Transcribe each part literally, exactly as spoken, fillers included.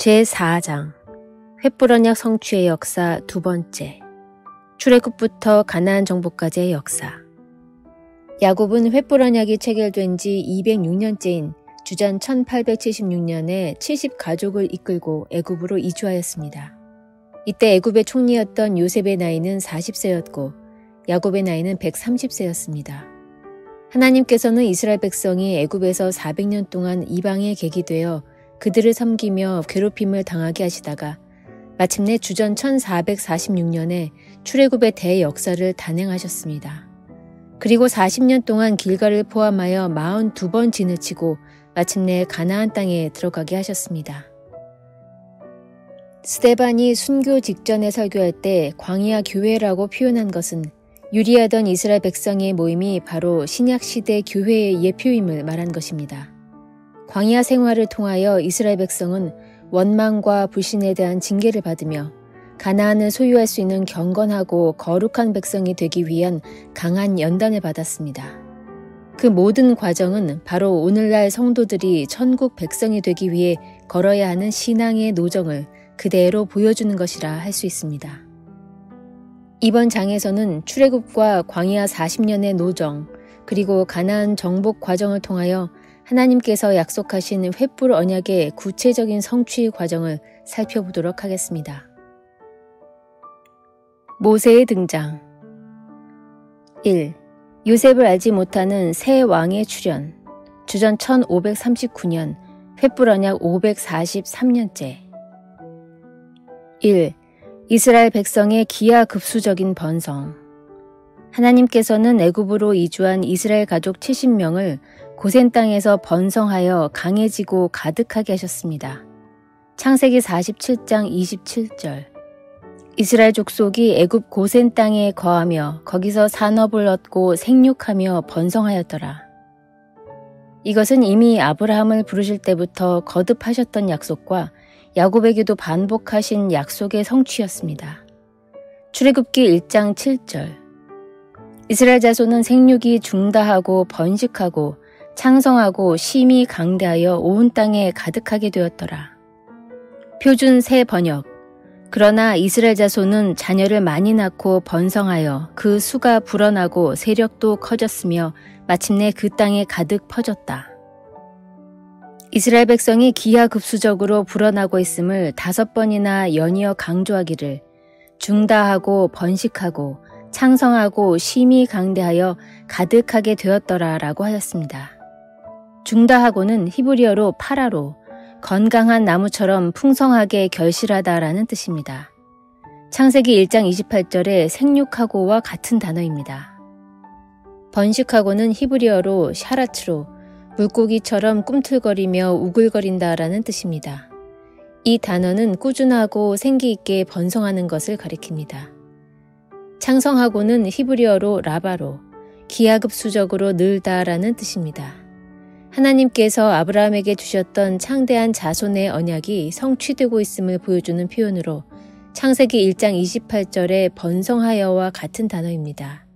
제사 장 횃불 언약 성취의 역사 두 번째. 출애굽부터 가나안 정복까지의 역사. 야곱은 횃불 언약이 체결된 지 이백육 년째인 주전 천팔백칠십육 년에 칠십 가족을 이끌고 애굽으로 이주하였습니다. 이때 애굽의 총리였던 요셉의 나이는 사십 세였고 야곱의 나이는 백삼십 세였습니다. 하나님께서는 이스라엘 백성이 애굽에서 사백 년 동안 이방에 객이되어 그들을 섬기며 괴롭힘을 당하게 하시다가 마침내 주전 천사백사십육 년에 출애굽의 대역사를 단행하셨습니다. 그리고 사십 년 동안 길가를 포함하여 사십이 번 지느치고 마침내 가나안 땅에 들어가게 하셨습니다. 스데반이 순교 직전에 설교할 때 광야 교회라고 표현한 것은 유리하던 이스라엘 백성의 모임이 바로 신약시대 교회의 예표임을 말한 것입니다. 광야 생활을 통하여 이스라엘 백성은 원망과 불신에 대한 징계를 받으며 가나안을 소유할 수 있는 경건하고 거룩한 백성이 되기 위한 강한 연단을 받았습니다. 그 모든 과정은 바로 오늘날 성도들이 천국 백성이 되기 위해 걸어야 하는 신앙의 노정을 그대로 보여주는 것이라 할 수 있습니다. 이번 장에서는 출애굽과 광야 사십 년의 노정, 그리고 가나안 정복 과정을 통하여 하나님께서 약속하신 횃불 언약의 구체적인 성취 과정을 살펴보도록 하겠습니다. 모세의 등장. 일. 요셉을 알지 못하는 새 왕의 출현. 주전 천오백삼십구 년, 횃불 언약 오백사십삼 년째. 일. 이스라엘 백성의 기하급수적인 번성. 하나님께서는 애굽으로 이주한 이스라엘 가족 칠십 명을 고센 땅에서 번성하여 강해지고 가득하게 하셨습니다. 창세기 사십칠 장 이십칠 절. 이스라엘 족속이 애굽 고센 땅에 거하며 거기서 산업을 얻고 생육하며 번성하였더라. 이것은 이미 아브라함을 부르실 때부터 거듭하셨던 약속과 야곱에게도 반복하신 약속의 성취였습니다. 출애굽기 일 장 칠 절. 이스라엘 자손은 생육이 중다하고 번식하고 창성하고 심히 강대하여 온 땅에 가득하게 되었더라. 표준 새 번역. 그러나 이스라엘 자손은 자녀를 많이 낳고 번성하여 그 수가 불어나고 세력도 커졌으며 마침내 그 땅에 가득 퍼졌다. 이스라엘 백성이 기하급수적으로 불어나고 있음을 다섯 번이나 연이어 강조하기를 중다하고 번식하고 창성하고 심히 강대하여 가득하게 되었더라 라고 하였습니다. 중다하고는 히브리어로 파라로 건강한 나무처럼 풍성하게 결실하다라는 뜻입니다. 창세기 일 장 이십팔 절에 생육하고와 같은 단어입니다. 번식하고는 히브리어로 샤라츠로 물고기처럼 꿈틀거리며 우글거린다라는 뜻입니다. 이 단어는 꾸준하고 생기 있게 번성하는 것을 가리킵니다. 창성하고는 히브리어로 라바로 기하급수적으로 늘다라는 뜻입니다. 하나님께서 아브라함에게 주셨던 창대한 자손의 언약이 성취되고 있음을 보여주는 표현으로 창세기 일 장 이십팔 절에 번성하여와 같은 단어입니다.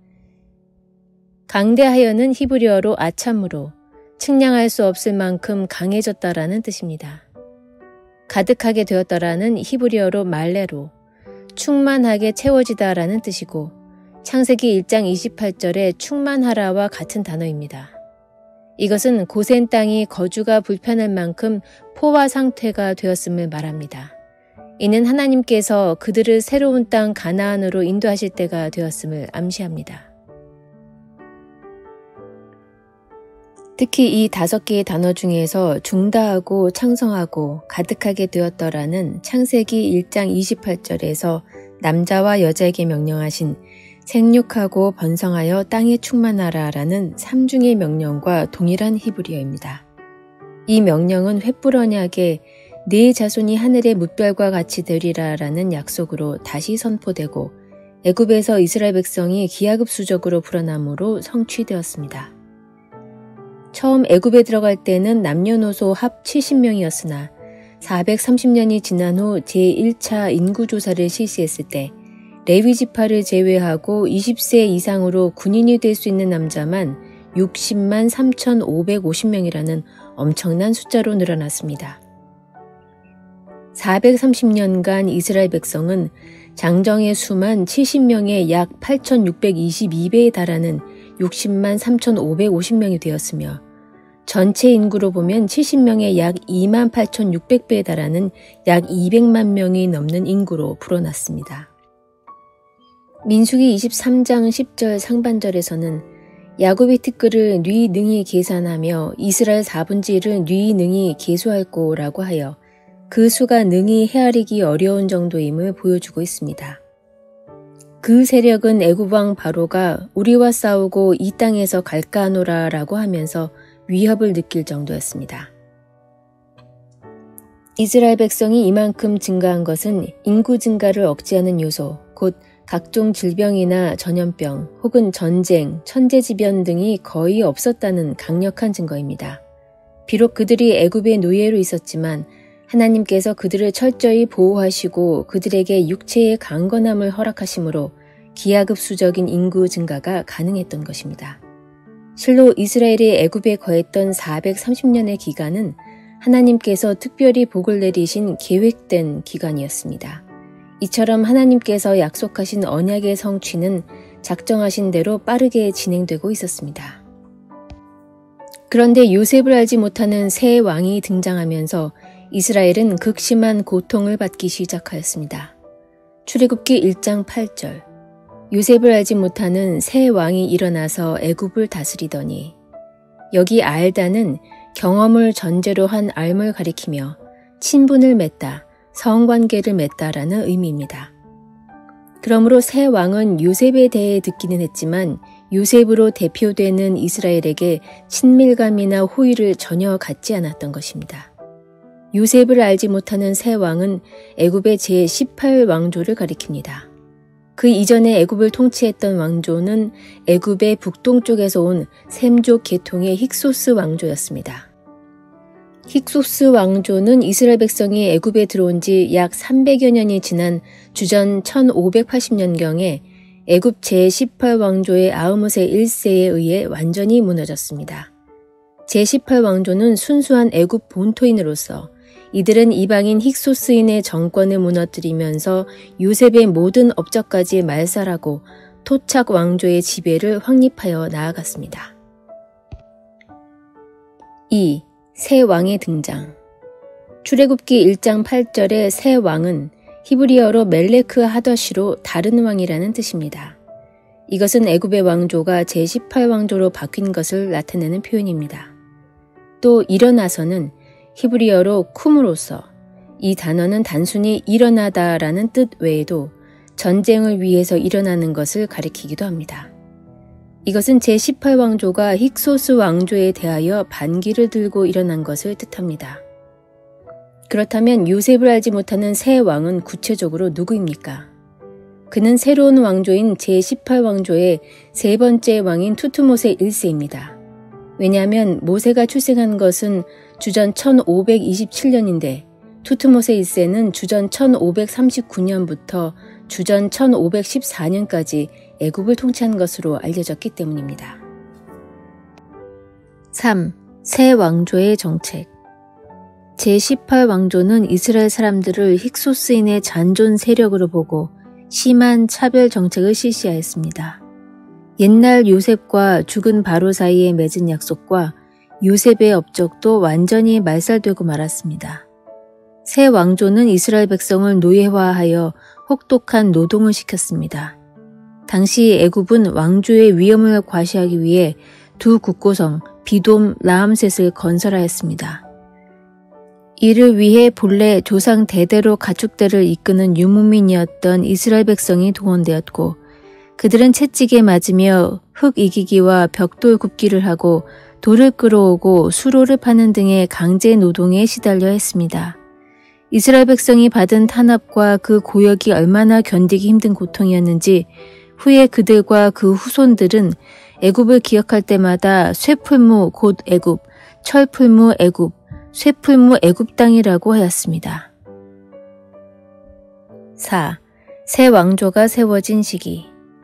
강대하여는 히브리어로 아참으로 측량할 수 없을 만큼 강해졌다라는 뜻입니다. 가득하게 되었더라는 히브리어로 말레로 충만하게 채워지다라는 뜻이고 창세기 일 장 이십팔 절에 충만하라와 같은 단어입니다. 이것은 고센 땅이 거주가 불편할 만큼 포화 상태가 되었음을 말합니다. 이는 하나님께서 그들을 새로운 땅 가나안으로 인도하실 때가 되었음을 암시합니다. 특히 이 다섯 개의 단어 중에서 중다하고 창성하고 가득하게 되었더라는 창세기 일 장 이십팔 절에서 남자와 여자에게 명령하신 생육하고 번성하여 땅에 충만하라 라는 삼중의 명령과 동일한 히브리어입니다. 이 명령은 횃불 언약에 네 자손이 하늘의 뭇별과 같이 되리라 라는 약속으로 다시 선포되고 애굽에서 이스라엘 백성이 기하급수적으로 불어남으로 성취되었습니다. 처음 애굽에 들어갈 때는 남녀노소 합 칠십 명이었으나 사백삼십 년이 지난 후 제일 차 인구조사를 실시했을 때 레위 지파를 제외하고 이십 세 이상으로 군인이 될 수 있는 남자만 육십만 삼천오백오십 명이라는 엄청난 숫자로 늘어났습니다. 사백삼십 년간 이스라엘 백성은 장정의 수만 칠십 명의 약 팔천육백이십이 배에 달하는 육십만 삼천오백오십 명이 되었으며 전체 인구로 보면 칠십 명의 약 이만 팔천육백 배에 달하는 약 이백만 명이 넘는 인구로 불어났습니다. 민수기 이십삼 장 십 절 상반절에서는 야곱의 티끌을 뉘 능히 계산하며 이스라엘 사분의 일을 뉘 능히 계수할 거라고 하여 그 수가 능히 헤아리기 어려운 정도임을 보여주고 있습니다. 그 세력은 애굽 왕 바로가 우리와 싸우고 이 땅에서 갈까 하노라 라고 하면서 위협을 느낄 정도였습니다. 이스라엘 백성이 이만큼 증가한 것은 인구 증가를 억제하는 요소, 곧 각종 질병이나 전염병 혹은 전쟁, 천재지변 등이 거의 없었다는 강력한 증거입니다. 비록 그들이 애굽의 노예로 있었지만 하나님께서 그들을 철저히 보호하시고 그들에게 육체의 강건함을 허락하심으로 기하급수적인 인구 증가가 가능했던 것입니다. 실로 이스라엘이 애굽에 거했던 사백삼십 년의 기간은 하나님께서 특별히 복을 내리신 계획된 기간이었습니다. 이처럼 하나님께서 약속하신 언약의 성취는 작정하신 대로 빠르게 진행되고 있었습니다. 그런데 요셉을 알지 못하는 새 왕이 등장하면서 이스라엘은 극심한 고통을 받기 시작하였습니다. 출애굽기 일 장 팔 절 요셉을 알지 못하는 새 왕이 일어나서 애굽을 다스리더니 여기 알다는 경험을 전제로 한 알을 가리키며 친분을 맺다, 성관계를 맺다라는 의미입니다. 그러므로 새 왕은 요셉에 대해 듣기는 했지만 요셉으로 대표되는 이스라엘에게 친밀감이나 호의를 전혀 갖지 않았던 것입니다. 요셉을 알지 못하는 새 왕은 애굽의 제십팔 왕조를 가리킵니다. 그 이전에 애굽을 통치했던 왕조는 애굽의 북동쪽에서 온 셈족 계통의 힉소스 왕조였습니다. 힉소스 왕조는 이스라엘 백성이 애굽에 들어온 지 약 삼백여 년이 지난 주전 천오백팔십 년경에 애굽 제십팔 왕조의 아흐무세 일 세에 의해 완전히 무너졌습니다. 제십팔 왕조는 순수한 애굽 본토인으로서 이들은 이방인 힉소스인의 정권을 무너뜨리면서 요셉의 모든 업적까지 말살하고 토착 왕조의 지배를 확립하여 나아갔습니다. 이. 새 왕의 등장. 출애굽기 일 장 팔 절의 새 왕은 히브리어로 멜레크 하더시로 다른 왕이라는 뜻입니다. 이것은 애굽의 왕조가 제십팔 왕조로 바뀐 것을 나타내는 표현입니다. 또 일어나서는 히브리어로 쿰으로서 이 단어는 단순히 일어나다라는 뜻 외에도 전쟁을 위해서 일어나는 것을 가리키기도 합니다. 이것은 제십팔 왕조가 힉소스 왕조에 대하여 반기를 들고 일어난 것을 뜻합니다. 그렇다면 요셉을 알지 못하는 새 왕은 구체적으로 누구입니까? 그는 새로운 왕조인 제십팔 왕조의 세 번째 왕인 투트모세 일 세입니다. 왜냐하면 모세가 출생한 것은 주전 천오백이십칠 년인데 투트모세 일 세는 주전 천오백삼십구 년부터 주전 천오백십사 년까지 애굽을 통치한 것으로 알려졌기 때문입니다. 삼. 새 왕조의 정책. 제십팔 왕조는 이스라엘 사람들을 힉소스인의 잔존 세력으로 보고 심한 차별 정책을 실시하였습니다. 옛날 요셉과 죽은 바로 사이에 맺은 약속과 요셉의 업적도 완전히 말살되고 말았습니다. 새 왕조는 이스라엘 백성을 노예화하여 혹독한 노동을 시켰습니다. 당시 애굽은 왕조의 위험을 과시하기 위해 두 국고성 비돔, 라암셋을 건설하였습니다. 이를 위해 본래 조상 대대로 가축대를 이끄는 유목민이었던 이스라엘 백성이 동원되었고 그들은 채찍에 맞으며 흙 이기기와 벽돌 굽기를 하고 돌을 끌어오고 수로를 파는 등의 강제 노동에 시달려 했습니다. 이스라엘 백성이 받은 탄압과 그 고역이 얼마나 견디기 힘든 고통이었는지 후에 그들과 그 후손들은 애굽을 기억할 때마다 쇠풀무 곧 애굽, 철풀무 애굽, 쇠풀무 애굽 땅이라고 하였습니다. 사. 새 왕조가 세워진 시기.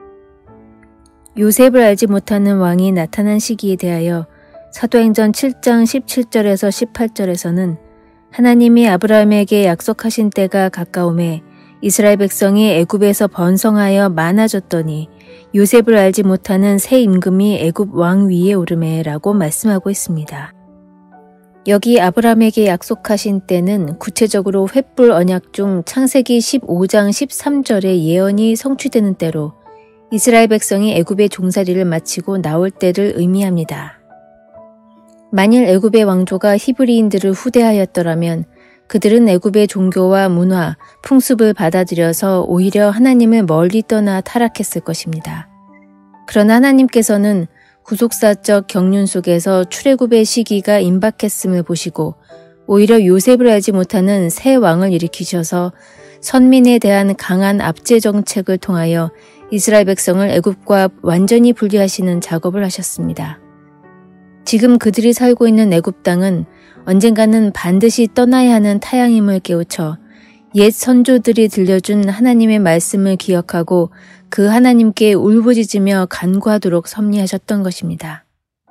요셉을 알지 못하는 왕이 나타난 시기에 대하여 사도행전 칠 장 십칠 절에서 십팔 절에서는 하나님이 아브라함에게 약속하신 때가 가까움에 이스라엘 백성이 애굽에서 번성하여 많아졌더니 요셉을 알지 못하는 새 임금이 애굽 왕 위에 오르매 라고 말씀하고 있습니다. 여기 아브라함에게 약속하신 때는 구체적으로 횃불 언약 중 창세기 십오 장 십삼 절의 예언이 성취되는 때로 이스라엘 백성이 애굽의 종살이를 마치고 나올 때를 의미합니다. 만일 애굽의 왕조가 히브리인들을 후대하였더라면 그들은 애굽의 종교와 문화, 풍습을 받아들여서 오히려 하나님을 멀리 떠나 타락했을 것입니다. 그러나 하나님께서는 구속사적 경륜 속에서 출애굽의 시기가 임박했음을 보시고 오히려 요셉을 알지 못하는 새 왕을 일으키셔서 선민에 대한 강한 압제 정책을 통하여 이스라엘 백성을 애굽과 완전히 분리하시는 작업을 하셨습니다. 지금 그들이 살고 있는 애굽 땅은 언젠가는 반드시 떠나야 하는 타향임을 깨우쳐 옛 선조들이 들려준 하나님의 말씀을 기억하고 그 하나님께 울부짖으며 간구하도록 섭리하셨던 것입니다.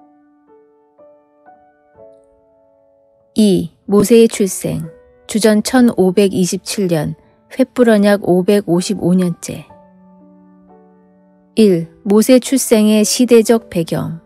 이. 모세의 출생. 주전 천오백이십칠 년, 횃불 언약 오백오십오 년째. 일. 모세 출생의 시대적 배경.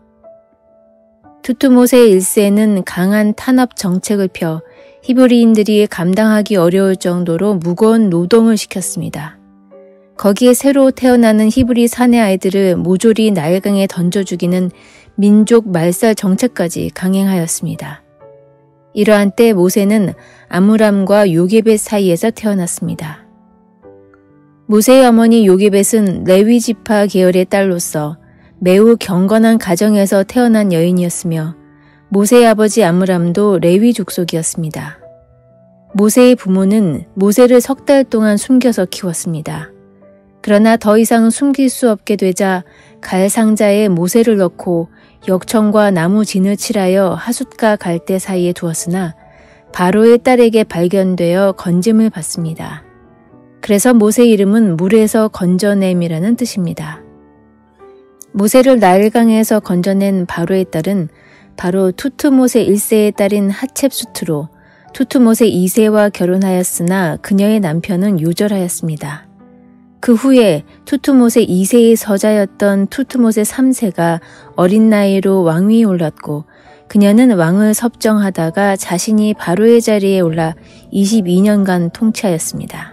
투트모세 일 세는 강한 탄압 정책을 펴 히브리인들이 감당하기 어려울 정도로 무거운 노동을 시켰습니다. 거기에 새로 태어나는 히브리 사내 아이들을 모조리 나일강에 던져 죽이는 민족 말살 정책까지 강행하였습니다. 이러한 때 모세는 아므람과 요게벳 사이에서 태어났습니다. 모세의 어머니 요게벳은 레위 지파 계열의 딸로서 매우 경건한 가정에서 태어난 여인이었으며 모세의 아버지 아므람도 레위 족속이었습니다. 모세의 부모는 모세를 석 달 동안 숨겨서 키웠습니다. 그러나 더 이상 숨길 수 없게 되자 갈 상자에 모세를 넣고 역청과 나무 진을 칠하여 하숫과 갈대 사이에 두었으나 바로의 딸에게 발견되어 건짐을 받습니다. 그래서 모세의 이름은 물에서 건져냄이라는 뜻입니다. 모세를 나일강에서 건져낸 바로의 딸은 바로 투트모세 일 세의 딸인 하첵수트로 투트모세 이 세와 결혼하였으나 그녀의 남편은 요절하였습니다. 그 후에 투트모세 이 세의 서자였던 투트모세 삼 세가 어린 나이로 왕위에 올랐고 그녀는 왕을 섭정하다가 자신이 바로의 자리에 올라 이십이 년간 통치하였습니다.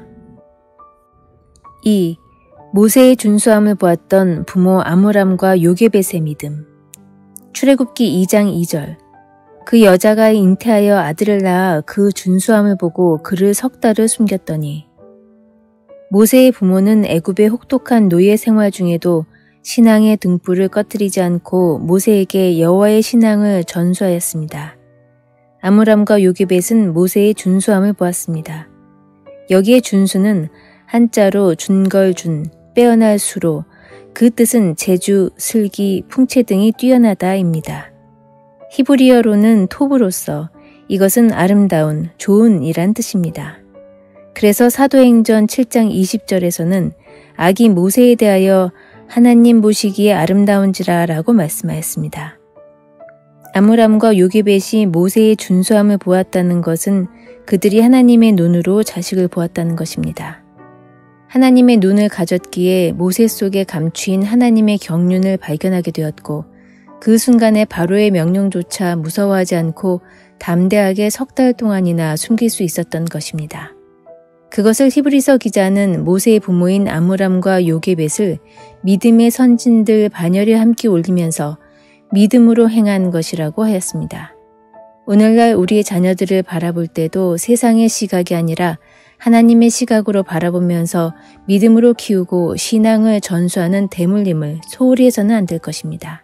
이. 모세의 준수함을 보았던 부모 아므람과 요게벳의 믿음. 출애굽기 이 장 이 절. 그 여자가 잉태하여 아들을 낳아 그 준수함을 보고 그를 석 달을 숨겼더니. 모세의 부모는 애굽의 혹독한 노예 생활 중에도 신앙의 등불을 꺼뜨리지 않고 모세에게 여호와의 신앙을 전수하였습니다. 아므람과 요게벳은 모세의 준수함을 보았습니다. 여기에 준수는 한자로 준걸준, 빼어날 수로, 그 뜻은 재주, 슬기, 풍채 등이 뛰어나다입니다. 히브리어로는 톱으로서 이것은 아름다운, 좋은 이란 뜻입니다. 그래서 사도행전 칠 장 이십 절에서는 아기 모세에 대하여 하나님 보시기에 아름다운지라 라고 말씀하였습니다. 아므람과 요게벳이 모세의 준수함을 보았다는 것은 그들이 하나님의 눈으로 자식을 보았다는 것입니다. 하나님의 눈을 가졌기에 모세 속에 감추인 하나님의 경륜을 발견하게 되었고 그 순간에 바로의 명령조차 무서워하지 않고 담대하게 석 달 동안이나 숨길 수 있었던 것입니다. 그것을 히브리서 기자는 모세의 부모인 아므람과 요게벳을 믿음의 선진들 반열에 함께 올리면서 믿음으로 행한 것이라고 하였습니다. 오늘날 우리의 자녀들을 바라볼 때도 세상의 시각이 아니라 하나님의 시각으로 바라보면서 믿음으로 키우고 신앙을 전수하는 대물림을 소홀히 해서는 안 될 것입니다.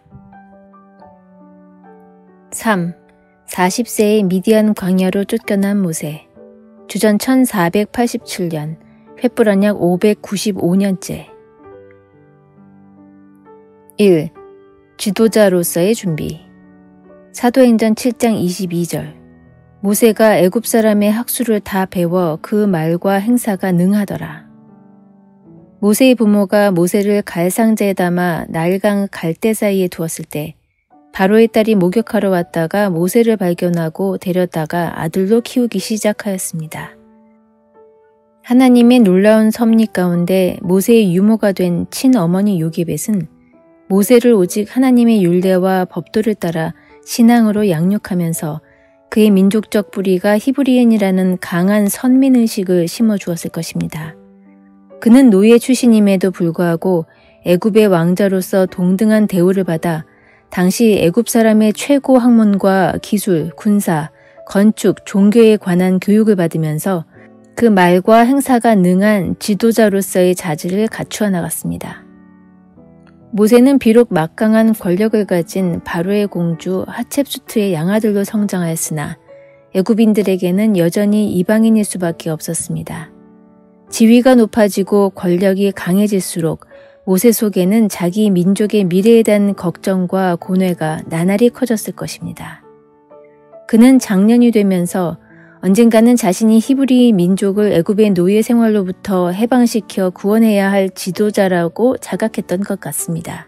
삼. 사십 세의 미디안 광야로 쫓겨난 모세. 주전 천사백팔십칠 년, 횃불 언약 오백구십오 년째. 일. 지도자로서의 준비. 사도행전 칠 장 이십이 절. 모세가 애굽 사람의 학수를 다 배워 그 말과 행사가 능하더라. 모세의 부모가 모세를 갈 상자에 담아 나일강 갈대 사이에 두었을 때 바로의 딸이 목욕하러 왔다가 모세를 발견하고 데려다가 아들로 키우기 시작하였습니다. 하나님의 놀라운 섭리 가운데 모세의 유모가 된 친어머니 요게벳은 모세를 오직 하나님의 율례와 법도를 따라 신앙으로 양육하면서 그의 민족적 뿌리가 히브리인이라는 강한 선민의식을 심어주었을 것입니다. 그는 노예 출신임에도 불구하고 애굽의 왕자로서 동등한 대우를 받아 당시 애굽 사람의 최고 학문과 기술, 군사, 건축, 종교에 관한 교육을 받으면서 그 말과 행사가 능한 지도자로서의 자질을 갖추어 나갔습니다. 모세는 비록 막강한 권력을 가진 바로의 공주 하첵수트의 양아들로 성장하였으나 애굽인들에게는 여전히 이방인일 수밖에 없었습니다. 지위가 높아지고 권력이 강해질수록 모세 속에는 자기 민족의 미래에 대한 걱정과 고뇌가 나날이 커졌을 것입니다. 그는 장년이 되면서 언젠가는 자신이 히브리 민족을 애굽의 노예 생활로부터 해방시켜 구원해야 할 지도자라고 자각했던 것 같습니다.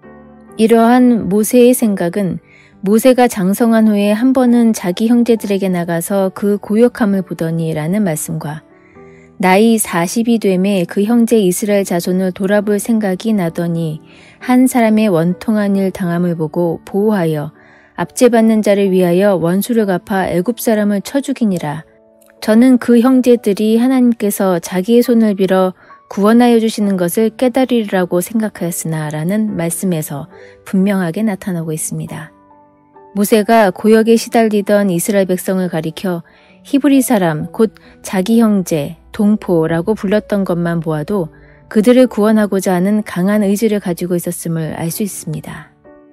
이러한 모세의 생각은 모세가 장성한 후에 한 번은 자기 형제들에게 나가서 그 고역함을 보더니 라는 말씀과 나이 사십이 되매 그 형제 이스라엘 자손을 돌아볼 생각이 나더니 한 사람의 원통한 일 당함을 보고 보호하여 압제받는 자를 위하여 원수를 갚아 애굽 사람을 쳐 죽이니라. 저는 그 형제들이 하나님께서 자기의 손을 빌어 구원하여 주시는 것을 깨달으리라고 생각하였으나 라는 말씀에서 분명하게 나타나고 있습니다. 모세가 고역에 시달리던 이스라엘 백성을 가리켜 히브리 사람 곧 자기 형제, 동포라고 불렀던 것만 보아도 그들을 구원하고자 하는 강한 의지를 가지고 있었음을 알 수 있습니다.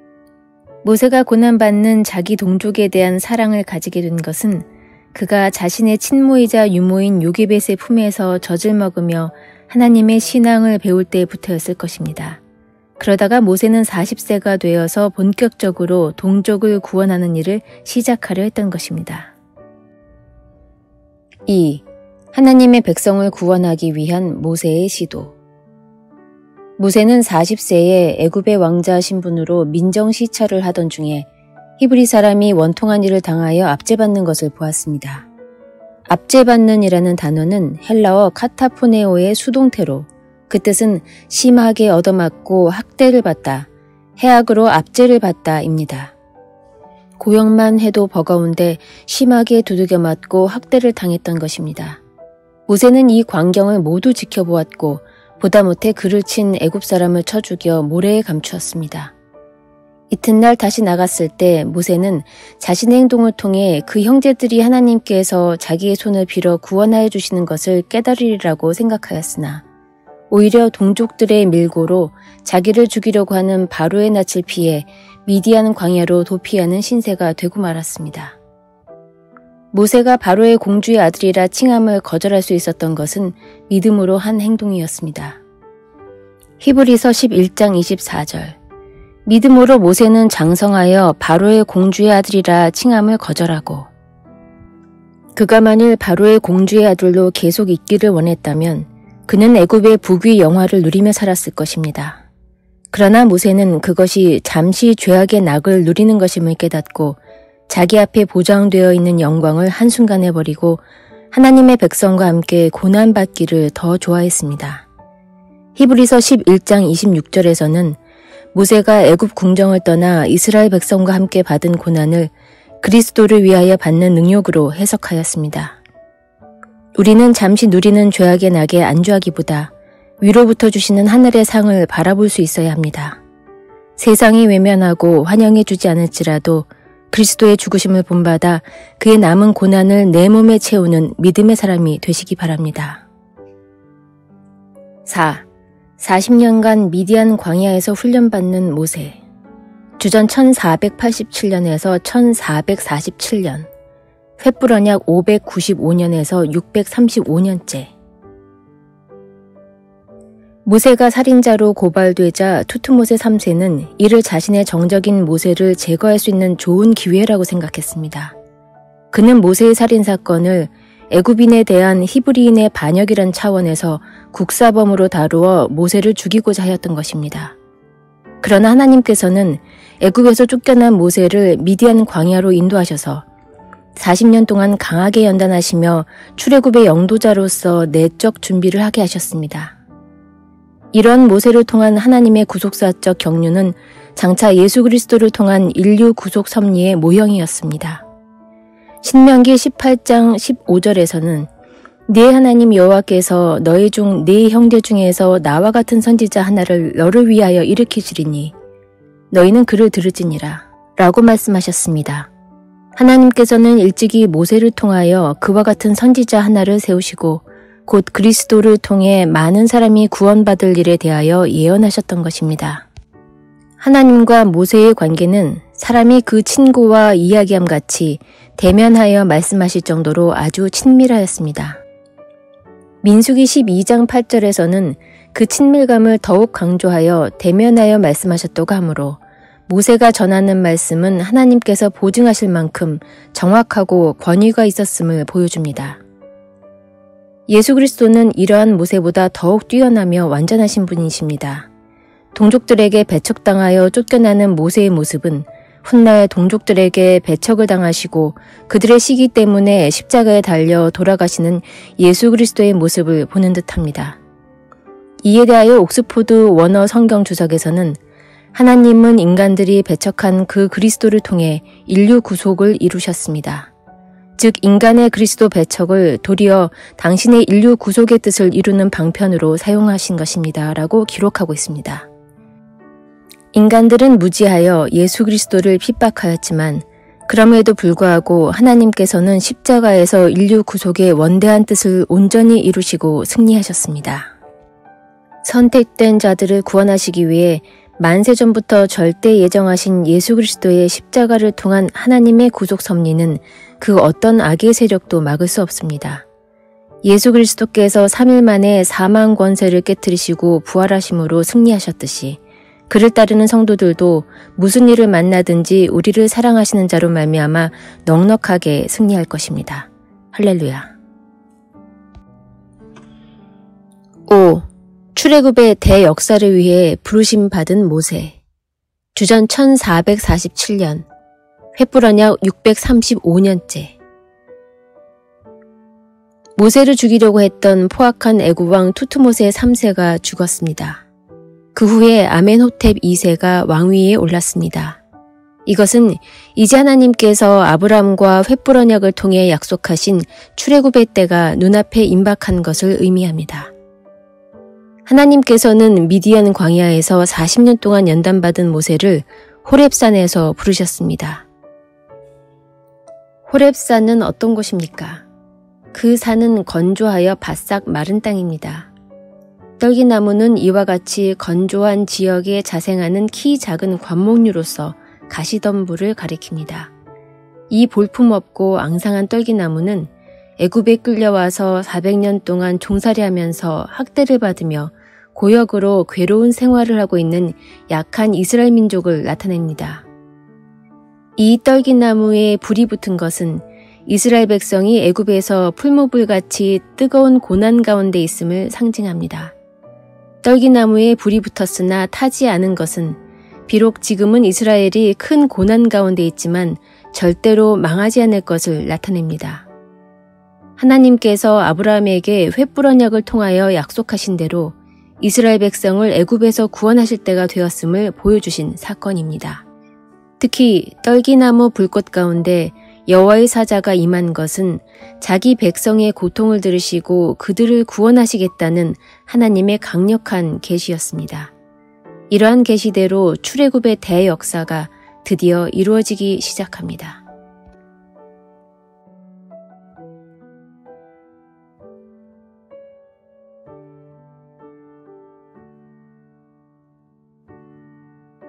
모세가 고난받는 자기 동족에 대한 사랑을 가지게 된 것은 그가 자신의 친모이자 유모인 요게벳의 품에서 젖을 먹으며 하나님의 신앙을 배울 때부터였을 것입니다. 그러다가 모세는 사십 세가 되어서 본격적으로 동족을 구원하는 일을 시작하려 했던 것입니다. 이. 하나님의 백성을 구원하기 위한 모세의 시도. 모세는 사십 세에 애굽의 왕자 신분으로 민정시찰을 하던 중에 히브리 사람이 원통한 일을 당하여 압제받는 것을 보았습니다. 압제받는 이라는 단어는 헬라어 카타포네오의 수동태로 그 뜻은 심하게 얻어맞고 학대를 받다, 해악으로 압제를 받다입니다. 고역만 해도 버거운데 심하게 두들겨 맞고 학대를 당했던 것입니다. 모세는 이 광경을 모두 지켜보았고 보다 못해 그를 친 애굽 사람을 쳐 죽여 모래에 감추었습니다. 이튿날 다시 나갔을 때 모세는 자신의 행동을 통해 그 형제들이 하나님께서 자기의 손을 빌어 구원하여 주시는 것을 깨달으리라고 생각하였으나 오히려 동족들의 밀고로 자기를 죽이려고 하는 바로의 낯을 피해 미디안 광야로 도피하는 신세가 되고 말았습니다. 모세가 바로의 공주의 아들이라 칭함을 거절할 수 있었던 것은 믿음으로 한 행동이었습니다. 히브리서 십일 장 이십사 절. 믿음으로 모세는 장성하여 바로의 공주의 아들이라 칭함을 거절하고 그가 만일 바로의 공주의 아들로 계속 있기를 원했다면 그는 애굽의 부귀 영화를 누리며 살았을 것입니다. 그러나 모세는 그것이 잠시 죄악의 낙을 누리는 것임을 깨닫고 자기 앞에 보장되어 있는 영광을 한순간에 버리고 하나님의 백성과 함께 고난받기를 더 좋아했습니다. 히브리서 십일 장 이십육 절에서는 모세가 애굽 궁정을 떠나 이스라엘 백성과 함께 받은 고난을 그리스도를 위하여 받는 능력으로 해석하였습니다. 우리는 잠시 누리는 죄악의 낙에 안주하기보다 위로부터 주시는 하늘의 상을 바라볼 수 있어야 합니다. 세상이 외면하고 환영해 주지 않을지라도 그리스도의 죽으심을 본받아 그의 남은 고난을 내 몸에 채우는 믿음의 사람이 되시기 바랍니다. 사. 사십 년간 미디안 광야에서 훈련받는 모세. 주전 천사백팔십칠 년에서 천사백사십칠 년, 횃불언약 오백구십오 년에서 육백삼십오 년째. 모세가 살인자로 고발되자 투트모세 삼 세는 이를 자신의 정적인 모세를 제거할 수 있는 좋은 기회라고 생각했습니다. 그는 모세의 살인사건을 애굽인에 대한 히브리인의 반역이란 차원에서 국사범으로 다루어 모세를 죽이고자 하였던 것입니다. 그러나 하나님께서는 애굽에서 쫓겨난 모세를 미디안 광야로 인도하셔서 사십 년 동안 강하게 연단하시며 출애굽의 영도자로서 내적 준비를 하게 하셨습니다. 이런 모세를 통한 하나님의 구속사적 경륜은 장차 예수 그리스도를 통한 인류 구속 섭리의 모형이었습니다. 신명기 십팔 장 십오 절에서는 네 하나님 여호와께서 너희 중 네 형제 중에서 나와 같은 선지자 하나를 너를 위하여 일으키시리니 너희는 그를 들을지니라 라고 말씀하셨습니다. 하나님께서는 일찍이 모세를 통하여 그와 같은 선지자 하나를 세우시고 곧 그리스도를 통해 많은 사람이 구원받을 일에 대하여 예언하셨던 것입니다. 하나님과 모세의 관계는 사람이 그 친구와 이야기함 같이 대면하여 말씀하실 정도로 아주 친밀하였습니다. 민수기 십이 장 팔 절에서는 그 친밀감을 더욱 강조하여 대면하여 말씀하셨다고 하므로 모세가 전하는 말씀은 하나님께서 보증하실 만큼 정확하고 권위가 있었음을 보여줍니다. 예수 그리스도는 이러한 모세보다 더욱 뛰어나며 완전하신 분이십니다. 동족들에게 배척당하여 쫓겨나는 모세의 모습은 훗날 동족들에게 배척을 당하시고 그들의 시기 때문에 십자가에 달려 돌아가시는 예수 그리스도의 모습을 보는 듯합니다. 이에 대하여 옥스포드 원어 성경 주석에서는 하나님은 인간들이 배척한 그 그리스도를 통해 인류 구속을 이루셨습니다. 즉 인간의 그리스도 배척을 도리어 당신의 인류 구속의 뜻을 이루는 방편으로 사용하신 것입니다. 라고 기록하고 있습니다. 인간들은 무지하여 예수 그리스도를 핍박하였지만 그럼에도 불구하고 하나님께서는 십자가에서 인류 구속의 원대한 뜻을 온전히 이루시고 승리하셨습니다. 선택된 자들을 구원하시기 위해 만세 전부터 절대 예정하신 예수 그리스도의 십자가를 통한 하나님의 구속 섭리는 그 어떤 악의 세력도 막을 수 없습니다. 예수 그리스도께서 삼 일 만에 사망 권세를 깨뜨리시고 부활하심으로 승리하셨듯이 그를 따르는 성도들도 무슨 일을 만나든지 우리를 사랑하시는 자로 말미암아 넉넉하게 승리할 것입니다. 할렐루야. 오. 출애굽의 대역사를 위해 부르심 받은 모세. 주전 천사백사십칠 년, 횃불 언약 육백삼십오 년째. 모세를 죽이려고 했던 포악한 애굽 왕 투트모세 삼 세가 죽었습니다. 그 후에 아멘호텝 이 세가 왕위에 올랐습니다. 이것은 이제 하나님께서 아브람과 횃불 언약을 통해 약속하신 출애굽의 때가 눈앞에 임박한 것을 의미합니다. 하나님께서는 미디안 광야에서 사십 년 동안 연단받은 모세를 호렙산에서 부르셨습니다. 호렙산은 어떤 곳입니까? 그 산은 건조하여 바싹 마른 땅입니다. 떨기나무는 이와 같이 건조한 지역에 자생하는 키 작은 관목류로서 가시덤불을 가리킵니다. 이 볼품없고 앙상한 떨기나무는 애굽에 끌려와서 사백 년 동안 종살이하면서 학대를 받으며 고역으로 괴로운 생활을 하고 있는 약한 이스라엘 민족을 나타냅니다. 이 떨기나무에 불이 붙은 것은 이스라엘 백성이 애굽에서 풀무불같이 뜨거운 고난 가운데 있음을 상징합니다. 떨기나무에 불이 붙었으나 타지 않은 것은 비록 지금은 이스라엘이 큰 고난 가운데 있지만 절대로 망하지 않을 것을 나타냅니다. 하나님께서 아브라함에게 횃불 언약을 통하여 약속하신 대로 이스라엘 백성을 애굽에서 구원하실 때가 되었음을 보여주신 사건입니다. 특히 떨기나무 불꽃 가운데 여호와의 사자가 임한 것은 자기 백성의 고통을 들으시고 그들을 구원하시겠다는 하나님의 강력한 계시였습니다. 이러한 계시대로 출애굽의 대역사가 드디어 이루어지기 시작합니다.